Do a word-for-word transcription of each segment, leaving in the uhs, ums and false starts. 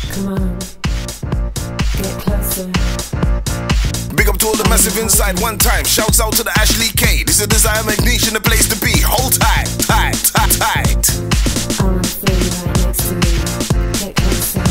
Come on, get closer. Big up to all the massive inside one time. Shouts out to the Ashleigh K. This is Desire Mcneish in the place to be. Hold tight, tight, tight, tight. I wanna feel you right next to me. Get closer.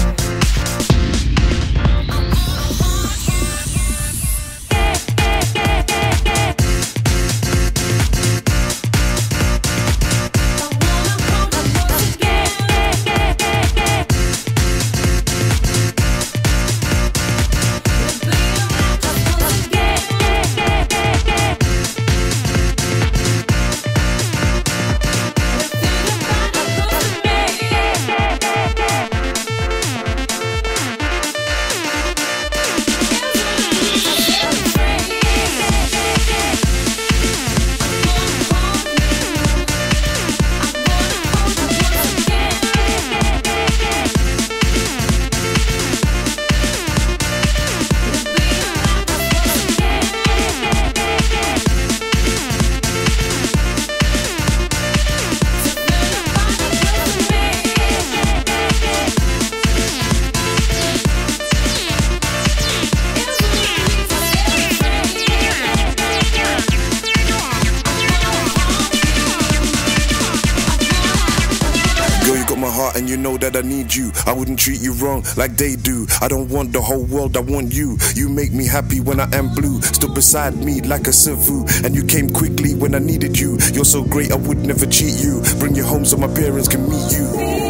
And you know that I need you. I wouldn't treat you wrong like they do. I don't want the whole world, I want you. You make me happy when I am blue. Stood beside me like a savu, and you came quickly when I needed you. You're so great I would never cheat you. Bring you home so my parents can meet you.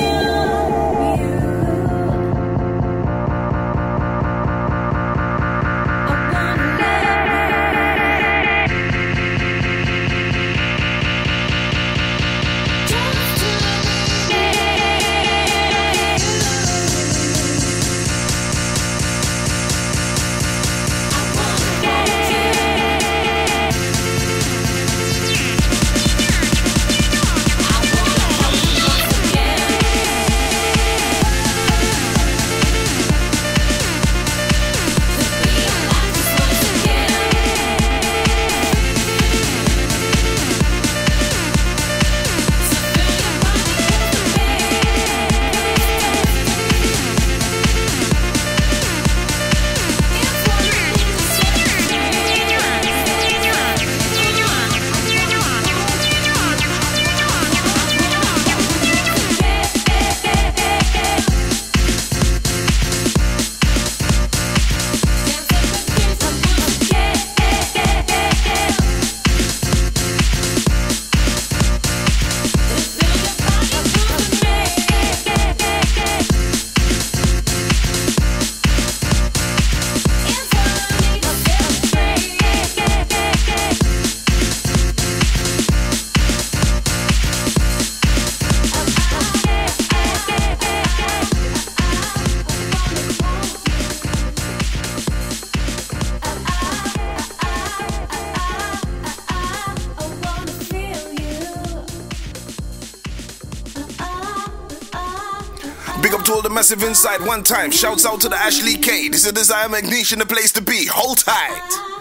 Big up to all the massive inside one time. Shouts out to the Ashleigh K. This is Desire Mcneish in the place to be. Hold tight.